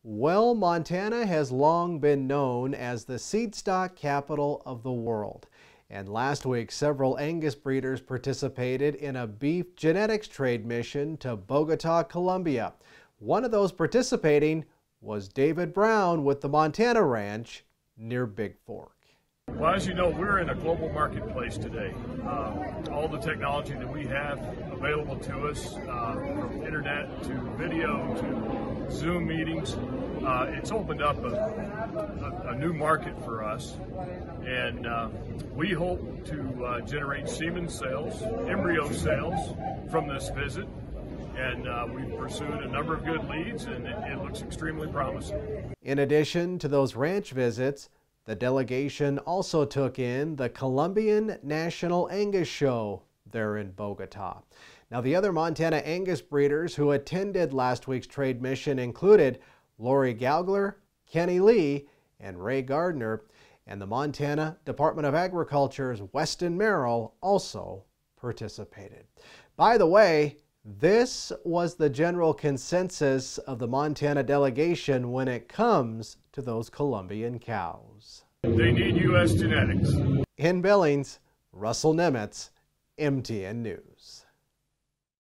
Well, Montana has long been known as the seed stock capital of the world. And last week, several Angus breeders participated in a beef genetics trade mission to Bogota, Colombia. One of those participating was David Brown with the Montana Ranch near Big Fork. Well, as you know, we're in a global marketplace today. All the technology that we have available to us, from internet to video to Zoom meetings, it's opened up a new market for us. And we hope to generate semen sales, embryo sales from this visit. And we've pursued a number of good leads, and it looks extremely promising. In addition to those ranch visits, the delegation also took in the Colombian National Angus Show there in Bogota. Now, the other Montana Angus breeders who attended last week's trade mission included Lori Gaugler, Kenny Lee, and Ray Gardner, and the Montana Department of Agriculture's Weston Merrill also participated. By the way, this was the general consensus of the Montana delegation when it comes to those Colombian cows. They need U.S. genetics. In Billings, Russell Nemitz, MTN News.